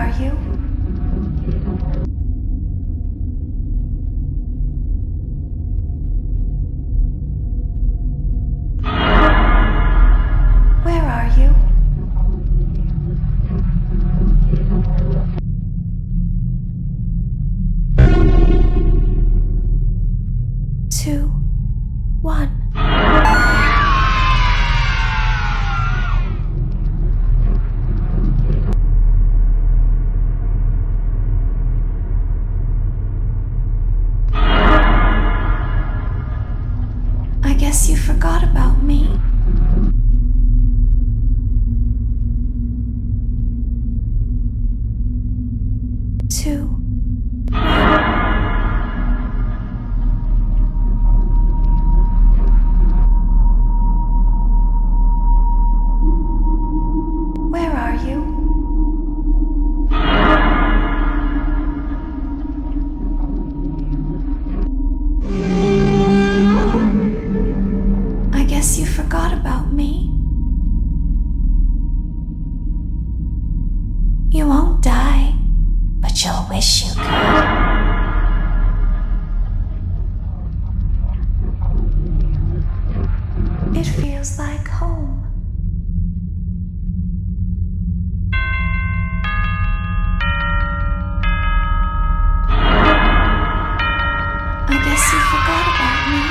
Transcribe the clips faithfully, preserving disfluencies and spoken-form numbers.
are you? Where are you? Two, one. I guess you forgot about me. Two. Where are you? I guess you forgot about me. You won't die, but you'll wish you could. It feels like home. I guess you forgot about me.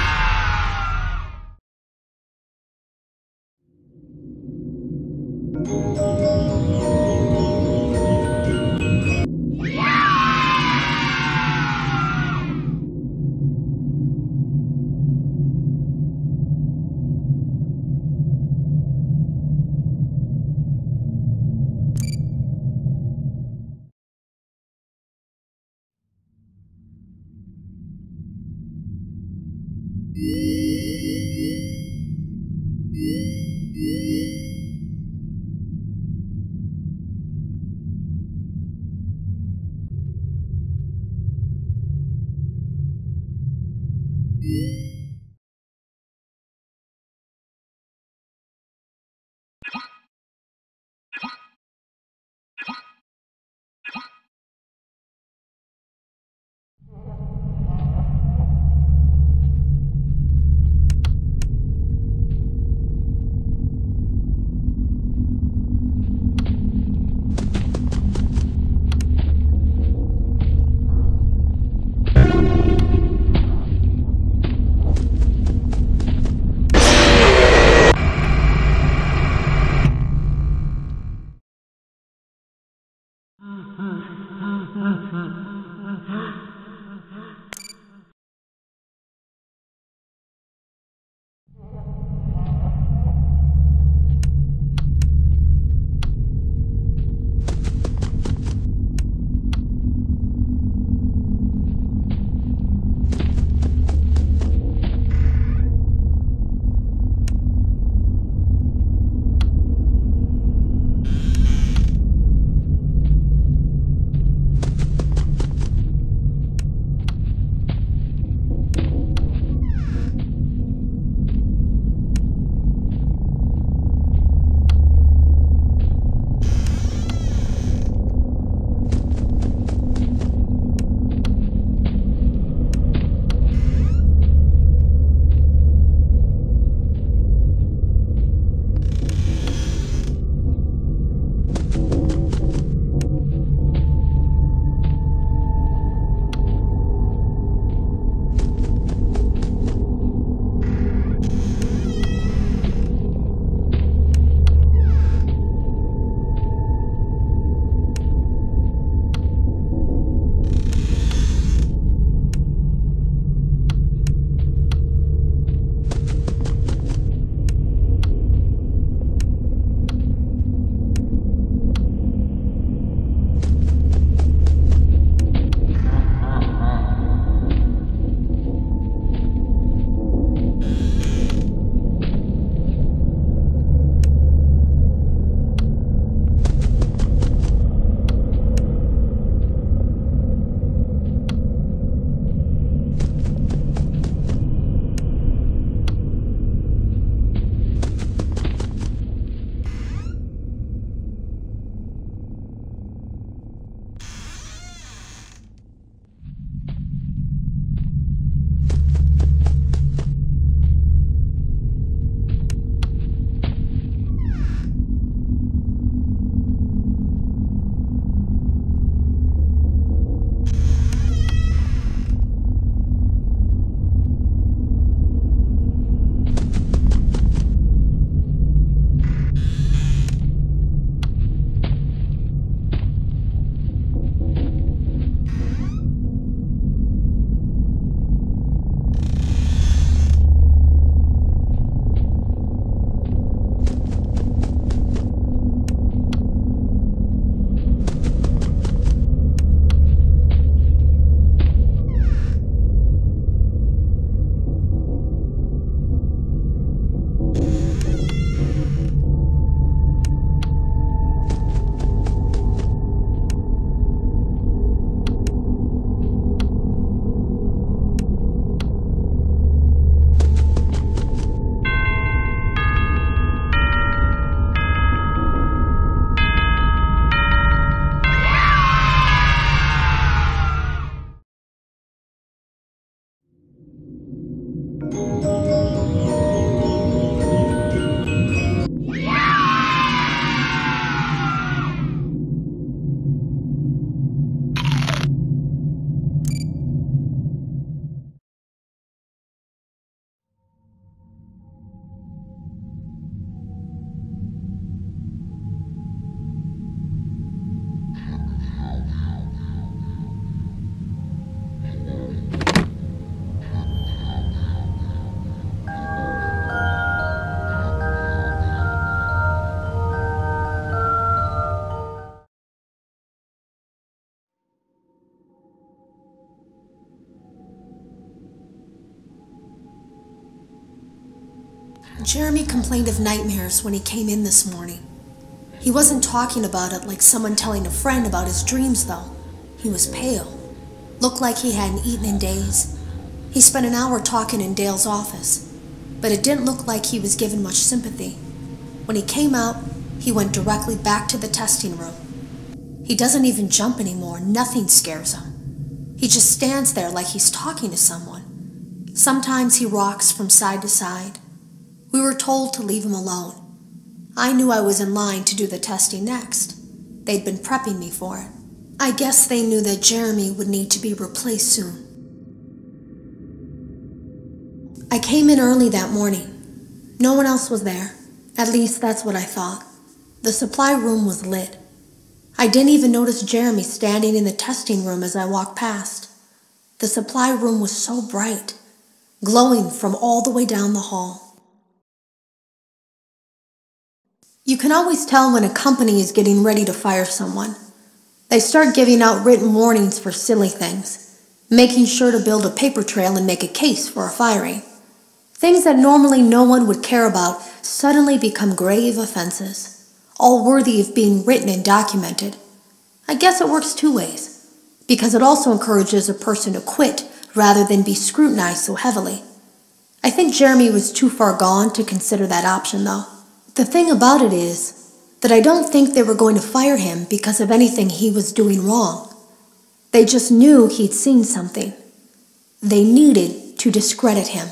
Jeremy complained of nightmares when he came in this morning. He wasn't talking about it like someone telling a friend about his dreams, though. He was pale. Looked like he hadn't eaten in days. He spent an hour talking in Dale's office, but it didn't look like he was given much sympathy. When he came out, he went directly back to the testing room. He doesn't even jump anymore. Nothing scares him. He just stands there like he's talking to someone. Sometimes he rocks from side to side. We were told to leave him alone. I knew I was in line to do the testing next. They'd been prepping me for it. I guess they knew that Jeremy would need to be replaced soon. I came in early that morning. No one else was there. At least that's what I thought. The supply room was lit. I didn't even notice Jeremy standing in the testing room as I walked past. The supply room was so bright, glowing from all the way down the hall. You can always tell when a company is getting ready to fire someone. They start giving out written warnings for silly things, making sure to build a paper trail and make a case for a firing. Things that normally no one would care about suddenly become grave offenses, all worthy of being written and documented. I guess it works two ways, because it also encourages a person to quit rather than be scrutinized so heavily. I think Jeremy was too far gone to consider that option, though. The thing about it is that I don't think they were going to fire him because of anything he was doing wrong. They just knew he'd seen something. They needed to discredit him.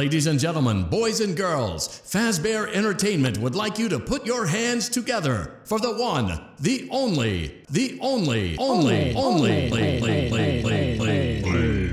Ladies and gentlemen, boys and girls, Fredbear Entertainment would like you to put your hands together for the one, the only, the only, only, only, play, play, play, play, play, play.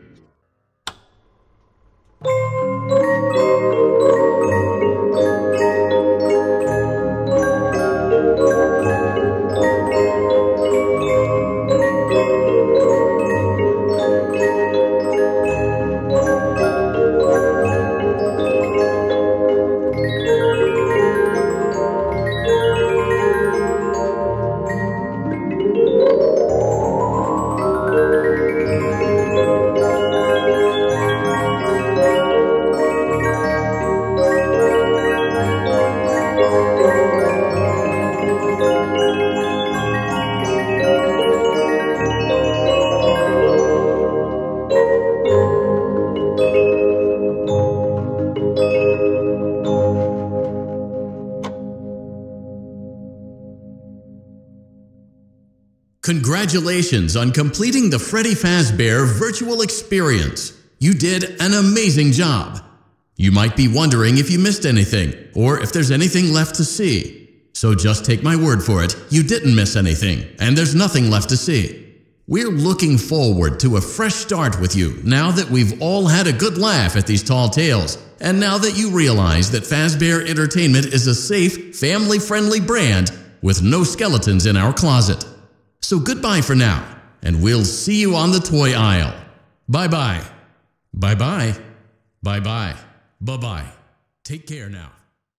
Congratulations on completing the Freddy Fazbear virtual experience. You did an amazing job. You might be wondering if you missed anything, or if there's anything left to see. So just take my word for it, you didn't miss anything, and there's nothing left to see. We're looking forward to a fresh start with you now that we've all had a good laugh at these tall tales, and now that you realize that Fazbear Entertainment is a safe, family-friendly brand with no skeletons in our closet. So goodbye for now, and we'll see you on the toy aisle. Bye-bye. Bye-bye. Bye-bye. Bye-bye. Take care now.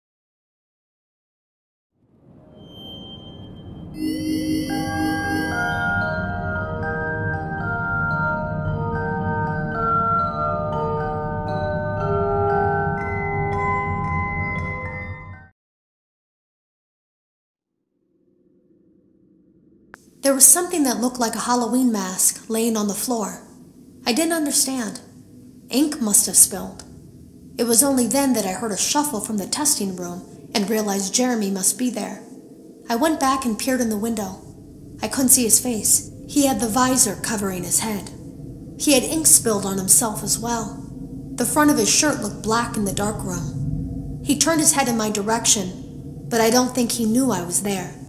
There was something that looked like a Halloween mask laying on the floor. I didn't understand. Ink must have spilled. It was only then that I heard a shuffle from the testing room and realized Jeremy must be there. I went back and peered in the window. I couldn't see his face. He had the visor covering his head. He had ink spilled on himself as well. The front of his shirt looked black in the dark room. He turned his head in my direction, but I don't think he knew I was there.